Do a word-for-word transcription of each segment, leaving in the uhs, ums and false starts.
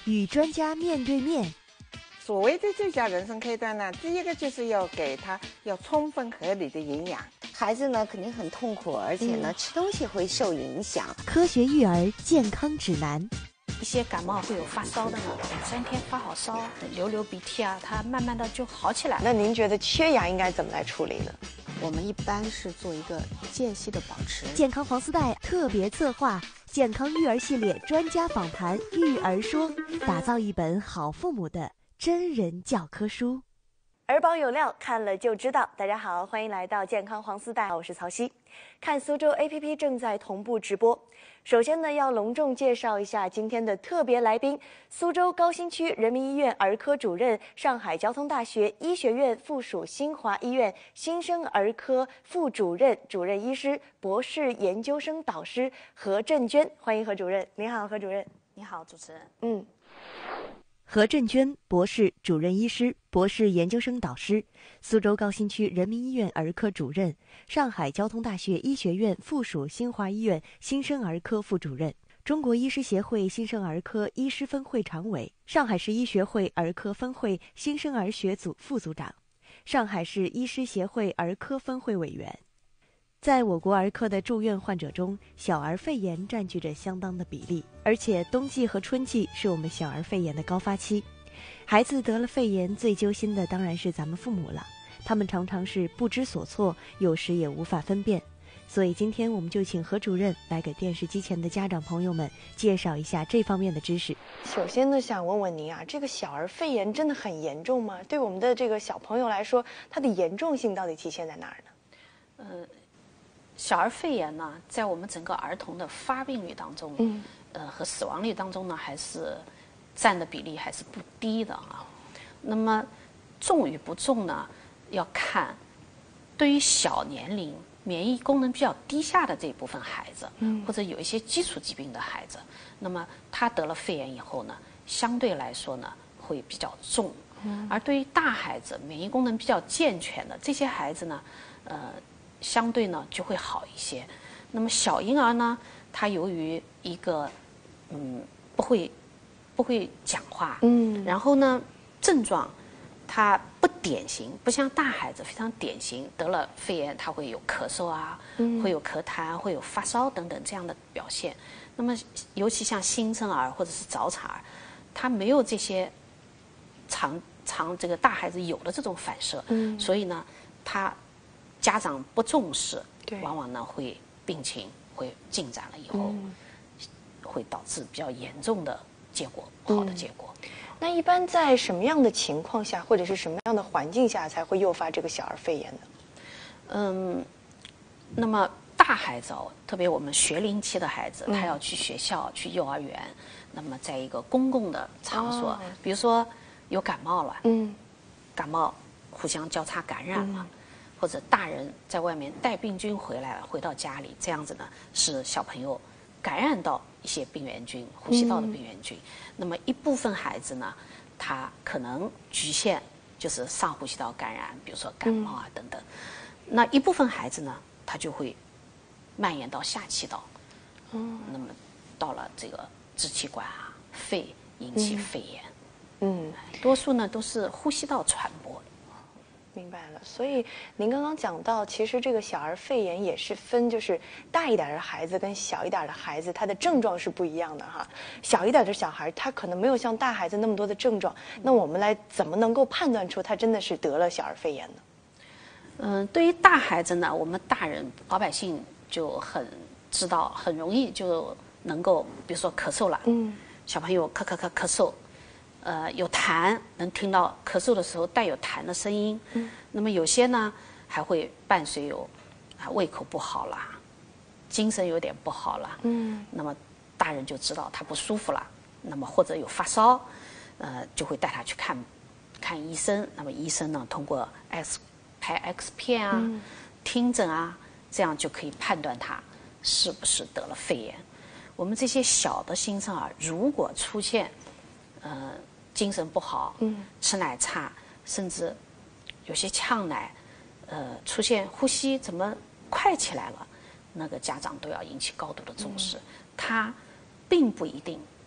与专家面对面。 所谓的最佳人生阶段呢，第一个就是要给他要充分合理的营养。 孩子呢肯定很痛苦，而且呢、嗯、吃东西会受影响。 科学育儿健康指南。 一些感冒会有发烧的呢，两三天发好烧，流流鼻涕啊，它慢慢的就好起来了。 那您觉得缺氧应该怎么来处理呢？ 我们一般是做一个间隙的保持。 健康黄丝带特别策划健康育儿系列专家访谈育儿说，打造一本好父母的真人教科书。 儿保有料，看了就知道。大家好，欢迎来到健康黄丝带，我是曹曦。看苏州 A P P 正在同步直播。首先呢，要隆重介绍一下今天的特别来宾：苏州高新区人民医院儿科主任、上海交通大学医学院附属新华医院新生儿科副主任、主任医师、博士研究生导师何振娟。欢迎何主任。你好，何主任。 你好，主持人。 嗯。 何振娟，博士、主任医师、博士研究生导师，苏州高新区人民医院儿科主任，上海交通大学医学院附属新华医院新生儿科副主任，中国医师协会新生儿科医师分会常委，上海市医学会儿科分会新生儿学组副组长，上海市医师协会儿科分会委员。在我国儿科的住院患者中，小儿肺炎占据着相当的比例，而且冬季和春季是我们小儿肺炎的高发期。孩子得了肺炎，最揪心的当然是咱们父母了，他们常常是不知所措，有时也无法分辨。所以今天我们就请何主任来给电视机前的家长朋友们介绍一下这方面的知识。 首先呢，想问问您啊，这个小儿肺炎真的很严重吗？对我们的这个小朋友来说，它的严重性到底体现在哪儿呢？ 呃。小儿肺炎呢，在我们整个儿童的发病率当中，嗯，呃，和死亡率当中呢，还是占的比例还是不低的啊。那么重与不重呢，要看对于小年龄免疫功能比较低下的这一部分孩子，嗯，或者有一些基础疾病的孩子，那么他得了肺炎以后呢，相对来说呢会比较重。嗯，而对于大孩子免疫功能比较健全的这些孩子呢，呃。相对呢就会好一些。那么小婴儿呢，他由于一个嗯不会不会讲话，嗯，然后呢症状他不典型，不像大孩子非常典型，得了肺炎他会有咳嗽啊，嗯，会有咳痰，会有发烧等等这样的表现。那么尤其像新生儿或者是早产儿，他没有这些常常这个大孩子有的这种反射，嗯，所以呢他。家长不重视，往往呢会病情会进展了以后，嗯、会导致比较严重的结果，不好的结果。 嗯、那一般在什么样的情况下，或者是什么样的环境下才会诱发这个小儿肺炎呢？ 嗯，那么大孩子哦，特别我们学龄期的孩子，嗯、他要去学校、去幼儿园，那么在一个公共的场所，哦、比如说有感冒了，嗯，感冒互相交叉感染了。嗯，或者大人在外面带病菌回来了，回到家里，这样子呢，使小朋友感染到一些病原菌，呼吸道的病原菌。嗯、那么一部分孩子呢，他可能局限就是上呼吸道感染，比如说感冒啊等等。嗯、那一部分孩子呢，他就会蔓延到下气道。嗯，那么到了这个支气管啊、肺引起肺炎。嗯，多数呢都是呼吸道传播。 明白了，所以您刚刚讲到，其实这个小儿肺炎也是分，就是大一点的孩子跟小一点的孩子，他的症状是不一样的哈。小一点的小孩，他可能没有像大孩子那么多的症状，那我们来怎么能够判断出他真的是得了小儿肺炎呢？ 嗯，对于大孩子呢，我们大人老百姓就很知道，很容易就能够，比如说咳嗽了，嗯，小朋友咳咳咳咳嗽。呃，有痰，能听到咳嗽的时候带有痰的声音。嗯，那么有些呢，还会伴随有啊胃口不好啦，精神有点不好啦。嗯，那么大人就知道他不舒服了，那么或者有发烧，呃，就会带他去看看医生。那么医生呢，通过 X 拍 X 片啊，嗯、听诊啊，这样就可以判断他是不是得了肺炎。我们这些小的新生儿，如果出现呃。精神不好，嗯，吃奶差，甚至有些呛奶，呃，出现呼吸怎么快起来了，那个家长都要引起高度的重视。嗯、他并不一定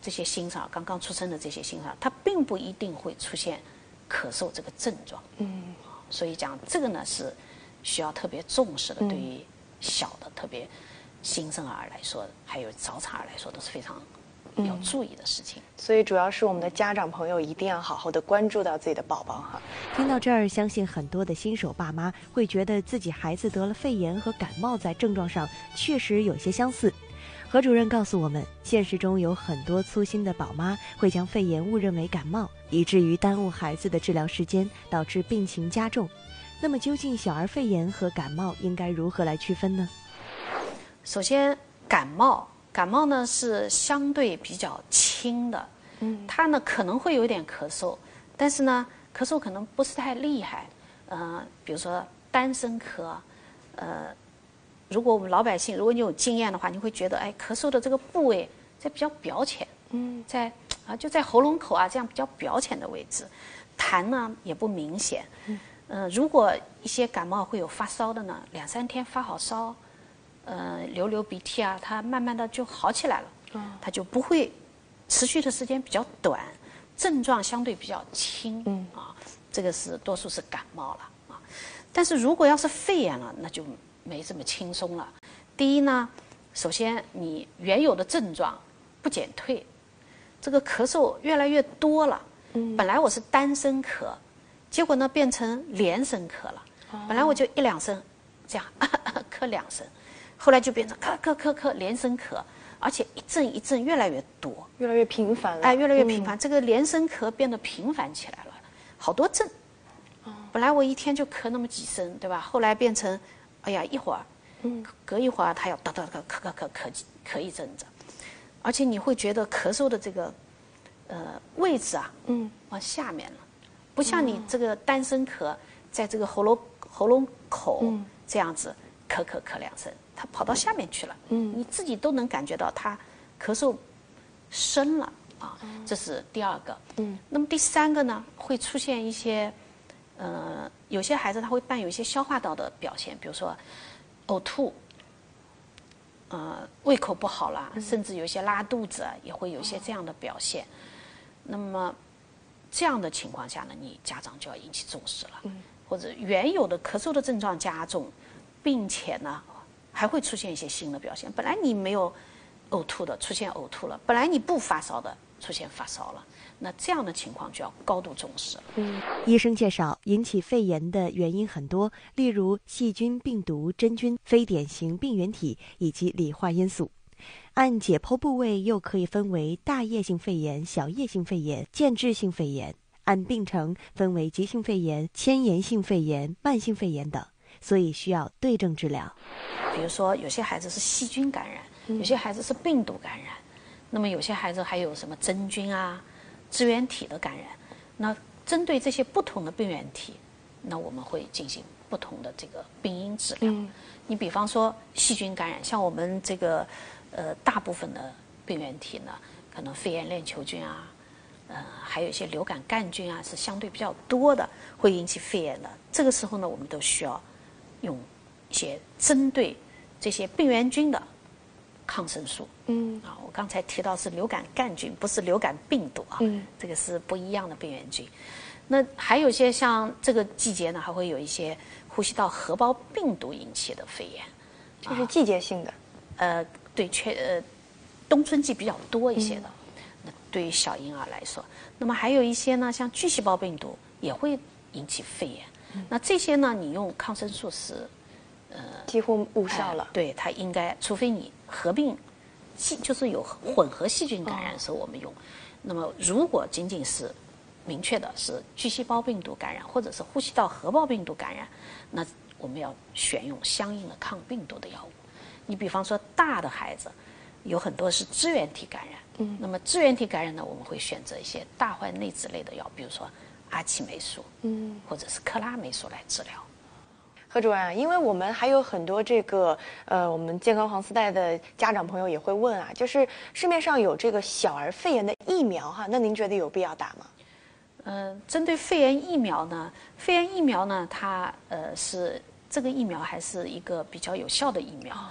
这些新生儿刚刚出生的这些新生儿，他并不一定会出现咳嗽这个症状。嗯，所以讲这个呢是需要特别重视的，对于小的特别新生儿来说，还有早产儿来说都是非常要注意的事情。 嗯、所以主要是我们的家长朋友一定要好好的关注到自己的宝宝哈。 听到这儿，相信很多的新手爸妈会觉得自己孩子得了肺炎和感冒，在症状上确实有些相似。何主任告诉我们，现实中有很多粗心的宝妈会将肺炎误认为感冒，以至于耽误孩子的治疗时间，导致病情加重。那么究竟小儿肺炎和感冒应该如何来区分呢？ 首先，感冒，感冒呢是相对比较轻的，嗯，它呢可能会有点咳嗽，但是呢咳嗽可能不是太厉害，呃，比如说单声咳，呃。如果我们老百姓，如果你有经验的话，你会觉得，哎，咳嗽的这个部位在比较表浅，嗯，在啊就在喉咙口啊这样比较表浅的位置，痰呢也不明显，嗯，呃，如果一些感冒会有发烧的呢，两三天发好烧，呃，流流鼻涕啊，它慢慢的就好起来了，嗯，它就不会持续的时间比较短，症状相对比较轻，嗯啊，这个是多数是感冒了啊，但是如果要是肺炎了，那就没这么轻松了。第一呢，首先你原有的症状不减退，这个咳嗽越来越多了。嗯，本来我是单声咳，结果呢变成连声咳了。哦、本来我就一两声，这样咳咳咳两声，后来就变成咳咳咳咳连声咳，而且一阵一阵越来越多， 越来越频繁了。 哎，越来越频繁，嗯、这个连声咳变得频繁起来了，好多阵。哦、本来我一天就咳那么几声，对吧？后来变成。哎呀，一会儿，嗯，隔一会儿他要哒哒哒咳咳咳咳咳一阵子，而且你会觉得咳嗽的这个呃位置啊，嗯，往下面了，不像你这个单声咳，在这个喉咙喉咙口这样子咳咳咳两声，它跑到下面去了，嗯，你自己都能感觉到它咳嗽深了啊，这是第二个，嗯，那么第三个呢，会出现一些。呃，有些孩子他会伴有一些消化道的表现，比如说呕吐，呃，胃口不好啦，嗯、甚至有一些拉肚子，也会有一些这样的表现。哦、那么这样的情况下呢，你家长就要引起重视了。嗯、或者原有的咳嗽的症状加重，并且呢还会出现一些新的表现。本来你没有呕吐的，出现呕吐了；本来你不发烧的，出现发烧了。那这样的情况就要高度重视了。 嗯，医生介绍，引起肺炎的原因很多，例如细菌、病毒、真菌、非典型病原体以及理化因素。按解剖部位又可以分为大叶性肺炎、小叶性肺炎、间质性肺炎；按病程分为急性肺炎、迁延性肺炎、慢性肺炎等，所以需要对症治疗。 比如说，有些孩子是细菌感染，嗯、有些孩子是病毒感染，那么有些孩子还有什么真菌啊。支原体的感染，那针对这些不同的病原体，那我们会进行不同的这个病因治疗。嗯、你比方说细菌感染，像我们这个呃大部分的病原体呢，可能肺炎链球菌啊，呃还有一些流感杆菌啊，是相对比较多的，会引起肺炎的。这个时候呢，我们都需要用一些针对这些病原菌的抗生素。嗯啊，我刚才提到是流感杆菌，不是流感病毒啊，嗯，这个是不一样的病原菌。那还有一些像这个季节呢，还会有一些呼吸道合胞病毒引起的肺炎， 这是季节性的。 啊、呃，对，确呃，冬春季比较多一些的。嗯、那对于小婴儿来说，那么还有一些呢，像巨细胞病毒也会引起肺炎。嗯、那这些呢，你用抗生素是呃几乎无效了。 呃、对，它应该，除非你合并。细就是有混合细菌感染的时候我们用，哦、那么如果仅仅是明确的是巨细胞病毒感染或者是呼吸道合胞病毒感染，那我们要选用相应的抗病毒的药物。你比方说大的孩子有很多是支原体感染，嗯，那么支原体感染呢，我们会选择一些大坏内酯类的药，比如说阿奇霉素，嗯，或者是克拉霉素来治疗。 何主任啊，因为我们还有很多这个呃，我们健康黄丝带的家长朋友也会问啊，就是市面上有这个小儿肺炎的疫苗哈，那您觉得有必要打吗？ 呃，针对肺炎疫苗呢，肺炎疫苗呢，它呃是这个疫苗还是一个比较有效的疫苗，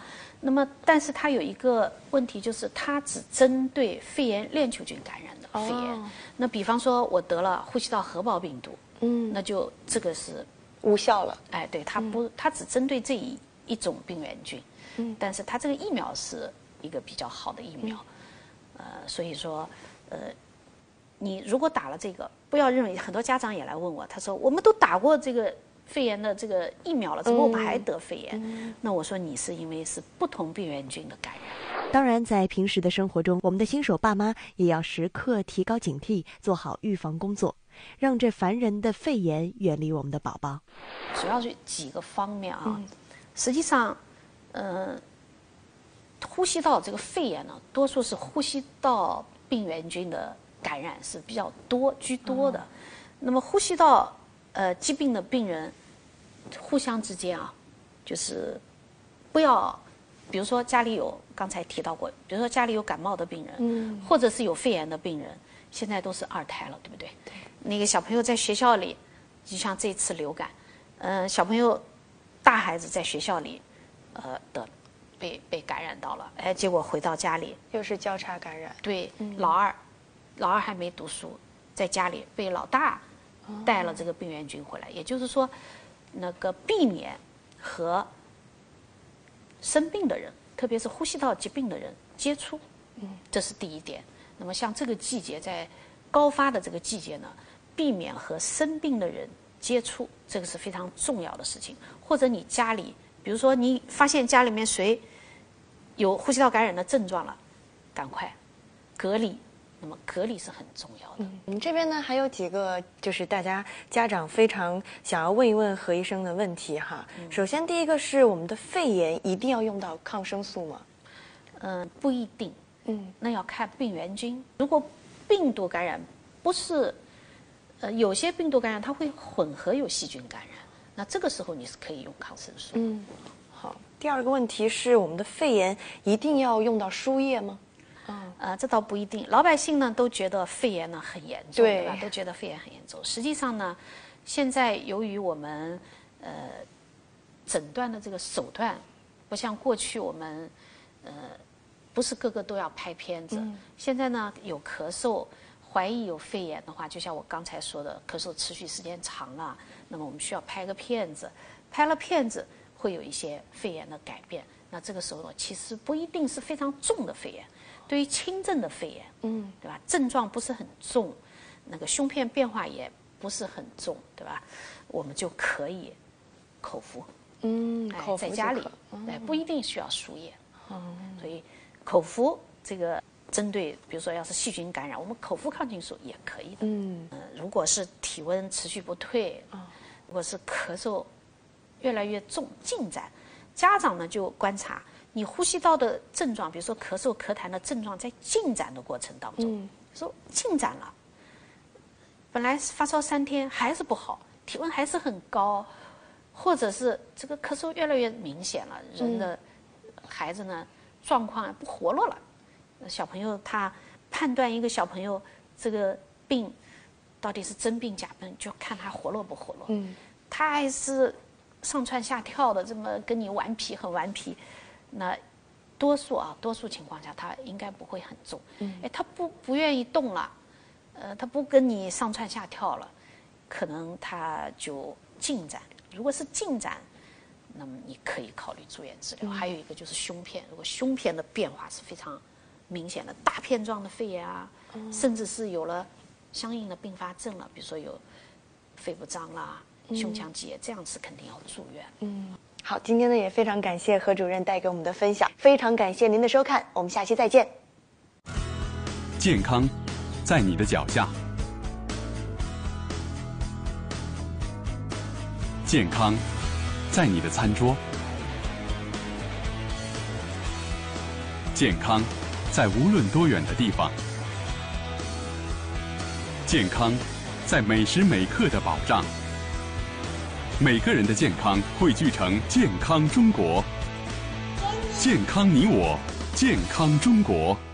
那么，但是它有一个问题，就是它只针对肺炎链球菌感染的肺炎。哦、那比方说，我得了呼吸道合胞病毒，嗯，那就这个是无效了。 哎，对，它不，嗯、它只针对这一一种病原菌。嗯，但是它这个疫苗是一个比较好的疫苗。嗯、呃，所以说，呃，你如果打了这个，不要认为很多家长也来问我，他说我们都打过这个。肺炎的这个疫苗了，怎么我们还得肺炎？嗯、那我说你是因为是不同病原菌的感染。 当然，在平时的生活中，我们的新手爸妈也要时刻提高警惕，做好预防工作，让这烦人的肺炎远离我们的宝宝。 主要是几个方面啊，嗯、实际上，呃，呼吸道这个肺炎呢，多数是呼吸道病原菌的感染是比较多居多的。嗯、那么呼吸道呃疾病的病人。互相之间啊，就是不要，比如说家里有刚才提到过，比如说家里有感冒的病人，嗯，或者是有肺炎的病人，现在都是二胎了，对不对？对。那个小朋友在学校里，就像这次流感，嗯、呃，小朋友大孩子在学校里，呃的被被感染到了，哎，结果回到家里又是交叉感染。 对，嗯、老二，老二还没读书，在家里被老大带了这个病原菌回来，哦、也就是说。那个避免和生病的人，特别是呼吸道疾病的人接触，嗯，这是第一点。那么像这个季节，在高发的这个季节呢，避免和生病的人接触，这个是非常重要的事情。或者你家里，比如说你发现家里面谁有呼吸道感染的症状了，赶快隔离。那么隔离是很重要的。 嗯，我们这边呢还有几个就是大家家长非常想要问一问何医生的问题哈。嗯、首先第一个是我们的肺炎一定要用到抗生素吗？ 嗯、呃，不一定。嗯，那要看病原菌。如果病毒感染不是，呃，有些病毒感染它会混合有细菌感染，那这个时候你是可以用抗生素。 嗯，好。第二个问题是我们的肺炎一定要用到输液吗？ 嗯，呃，这倒不一定。老百姓呢都觉得肺炎呢很严重，对, 对吧？都觉得肺炎很严重。实际上呢，现在由于我们呃诊断的这个手段，不像过去我们呃不是个个都要拍片子。嗯、现在呢有咳嗽，怀疑有肺炎的话，就像我刚才说的，咳嗽持续时间长了，那么我们需要拍个片子，拍了片子会有一些肺炎的改变。那这个时候呢，其实不一定是非常重的肺炎。对于轻症的肺炎，嗯，对吧？症状不是很重，那个胸片变化也不是很重，对吧？我们就可以口服， 嗯， 哎、 口服在家里，哎、嗯，不一定需要输液，嗯，所以口服这个针对，比如说要是细菌感染，我们口服抗菌素也可以的，嗯，呃、如果是体温持续不退，啊、嗯，如果是咳嗽越来越重进展，家长呢就观察。你呼吸道的症状，比如说咳嗽、咳痰的症状，在进展的过程当中，嗯、说进展了，本来发烧三天还是不好，体温还是很高，或者是这个咳嗽越来越明显了，人的孩子呢状况不活络了。小朋友他判断一个小朋友这个病到底是真病假病，就看他活络不活络。嗯，他还是上蹿下跳的，这么跟你顽皮很顽皮。那多数啊，多数情况下他应该不会很重。嗯，哎，他不不愿意动了，呃，他不跟你上蹿下跳了，可能他就进展。如果是进展，那么你可以考虑住院治疗。嗯、还有一个就是胸片，如果胸片的变化是非常明显的，大片状的肺炎啊，嗯、甚至是有了相应的并发症了，比如说有肺部张啦、胸腔积液，这样是肯定要住院。 嗯。好，今天呢也非常感谢何主任带给我们的分享，非常感谢您的收看，我们下期再见。 健康在你的脚下，健康在你的餐桌，健康在无论多远的地方，健康在每时每刻的保障。每个人的健康汇聚成健康中国，健康你我，健康中国。